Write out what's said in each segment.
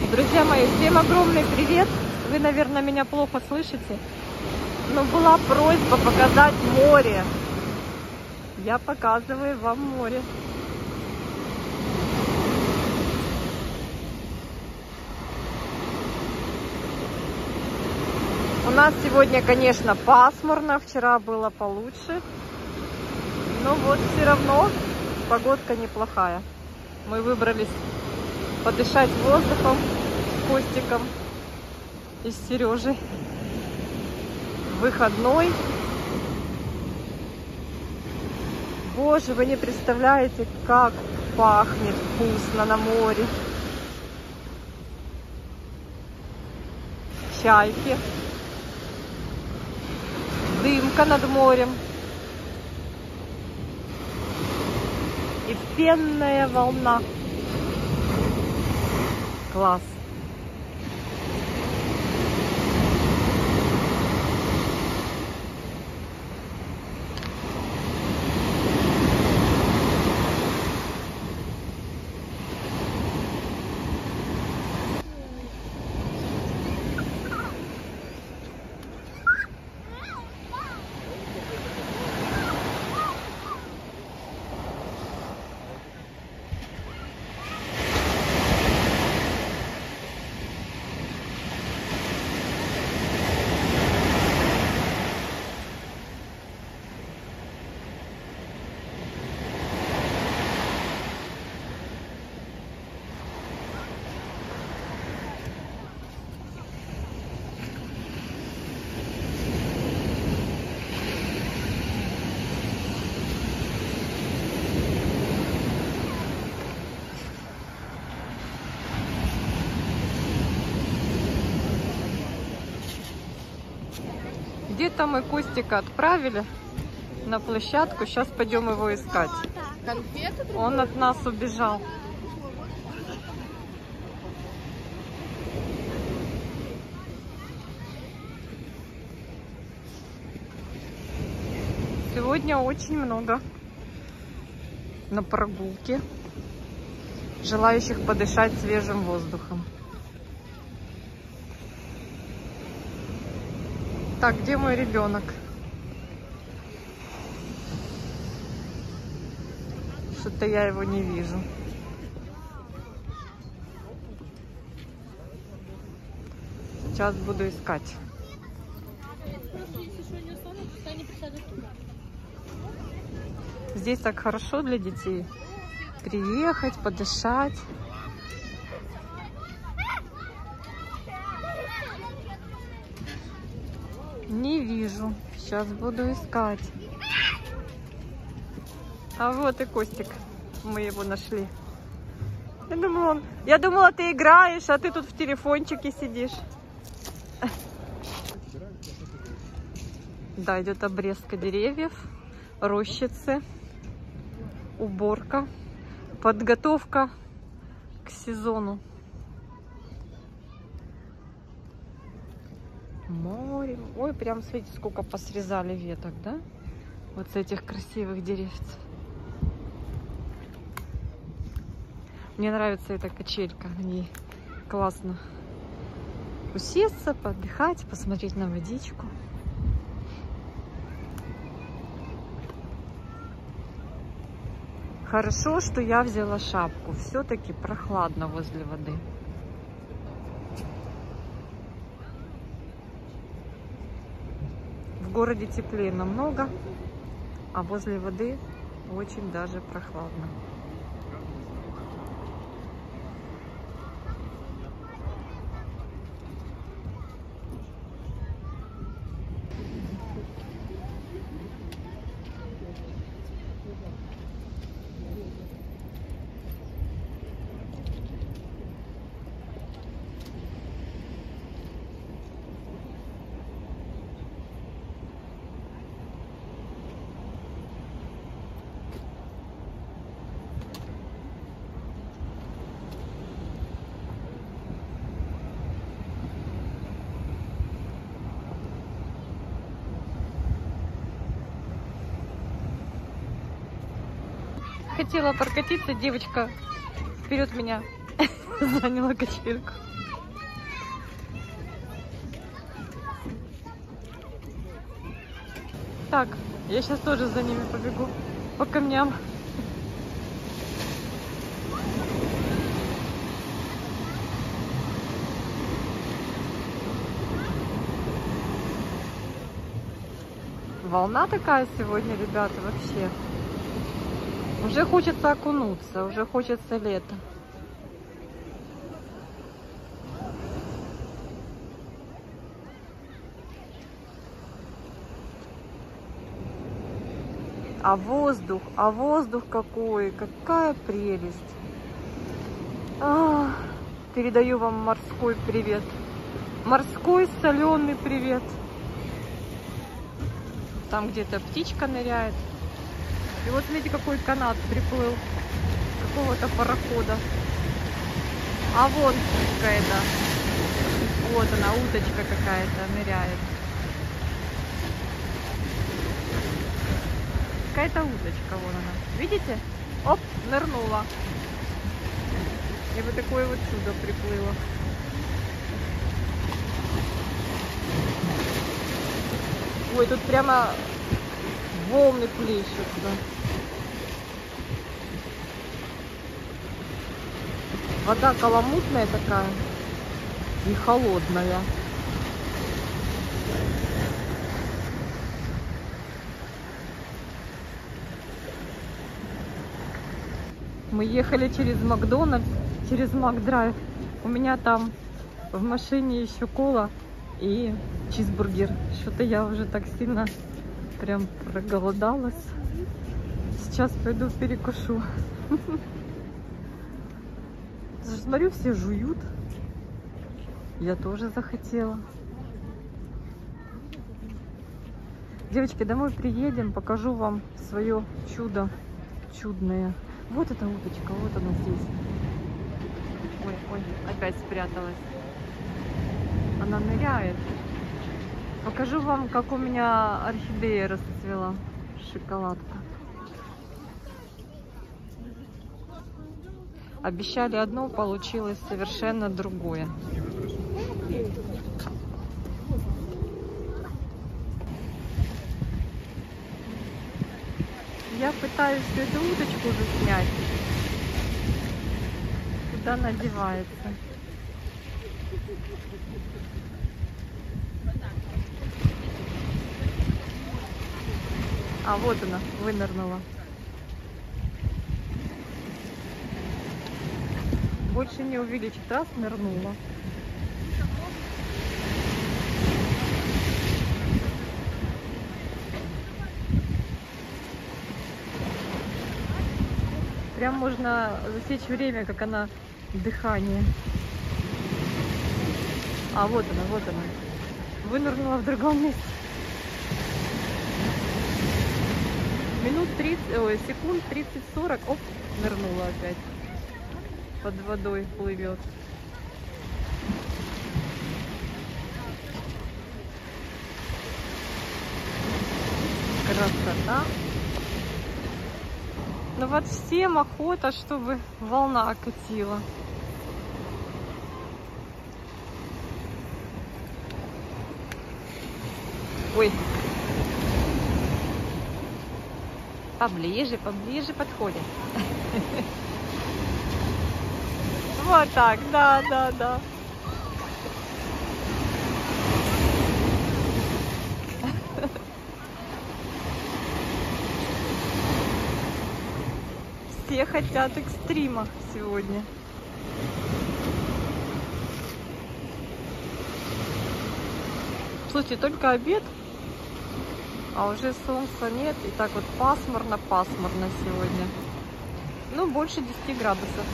Друзья мои, всем огромный привет! Вы, наверное, меня плохо слышите, но была просьба показать море. Я показываю вам море. У нас сегодня, конечно, пасмурно, вчера было получше, но вот все равно погодка неплохая. Мы выбрались подышать воздухом с Костиком и с Сережей. Выходной. Боже, вы не представляете, как пахнет вкусно на море. Чайки. Дымка над морем. И пенная волна. Класс. Где-то мы Костика отправили на площадку. Сейчас пойдем его искать. Он от нас убежал. Сегодня очень много на прогулке желающих подышать свежим воздухом. Так, где мой ребенок? Что-то я его не вижу. Сейчас буду искать. Здесь так хорошо для детей. Приехать, подышать. Не вижу. Сейчас буду искать. А вот и Костик. Мы его нашли. Я думала, ты играешь, а ты тут в телефончике сидишь. Да, идет обрезка деревьев, рощицы, уборка, подготовка к сезону. Море. Ой, прям смотрите, сколько посрезали веток, да? Вот с этих красивых деревьев. Мне нравится эта качелька. На ней классно усесться, поотдыхать, посмотреть на водичку. Хорошо, что я взяла шапку. Все-таки прохладно возле воды. В городе теплее намного, а возле воды очень даже прохладно. Хотела прокатиться, девочка вперед меня заняла качельку. так. Я сейчас тоже за ними побегу по камням. Волна такая сегодня, ребята, вообще. Уже хочется окунуться, уже хочется лета. А воздух какой, какая прелесть. Передаю вам морской привет. Морской соленый привет. Там где-то птичка ныряет. И вот смотрите, какой канат приплыл. Какого-то парохода. А вон какая-то. Вот она, уточка какая-то ныряет. Какая-то уточка, вон она. Видите? Оп, нырнула. И вот такое вот чудо приплыло. Ой, тут прямо волны плещутся. Вода каламутная такая и холодная. Мы ехали через Макдональдс, через Макдрайв. У меня там в машине еще кола и чизбургер. Что-то я уже так сильно прям проголодалась. Сейчас пойду перекушу. Смотрю, все жуют. Я тоже захотела. Девочки, домой приедем, покажу вам свое чудо чудное. Вот эта уточка, вот она здесь. Ой, опять спряталась. Она ныряет. Покажу вам, как у меня орхидея расцвела. Шоколадка. Обещали одно, получилось совершенно другое. Я пытаюсь эту уточку уже снять. Куда она девается? А, вот она, вынырнула. Больше не увеличит, раз нырнула. Прям можно засечь время, как она дыхание. А, вот она, вот она. Вынырнула в другом месте. Минут 30, ой, секунд 30-40, оп, нырнула опять. Под водой плывет. Красота. Ну вот всем охота, чтобы волна окатила. Ой. Поближе, поближе подходим. Вот так, да. Все хотят экстрима сегодня. Слушайте, только обед, а уже солнца нет. И так вот пасмурно сегодня. Ну, больше 10 градусов.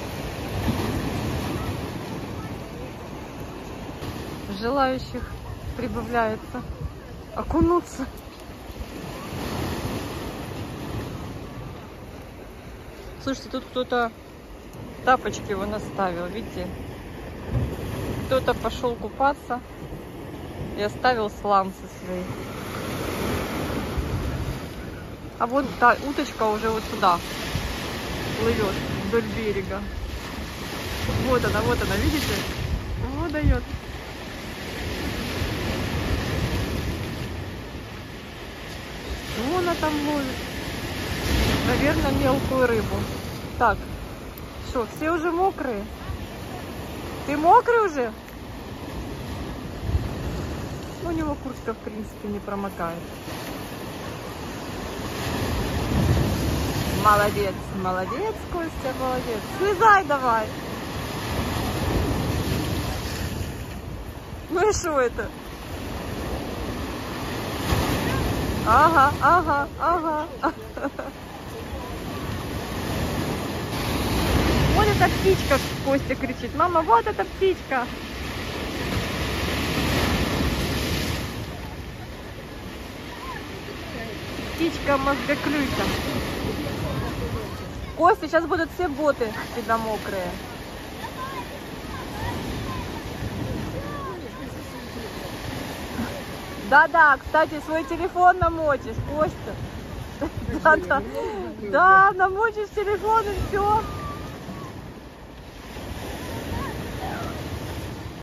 Желающих прибавляется окунуться. Слушайте, тут кто-то тапочки его наставил, видите? Кто-то пошел купаться и оставил сланцы свои. А вот та уточка уже вот сюда плывет, вдоль берега. Вот она, видите? Вот дает. Что она там ловит? Наверное, мелкую рыбу. Так, что, все уже мокрые? Ты мокрый уже? У него куртка, в принципе, не промокает. Молодец, молодец, Костя, молодец. Слезай давай. Ну и что это? Ага, ага, ага. Вот эта птичка, Костя кричит. Мама, вот эта птичка. Птичка мозгоклюйка. Костя, сейчас будут все боты всегда мокрые. Да-да, кстати, свой телефон намочишь, Костя. Да-да, да, намочишь телефон и все.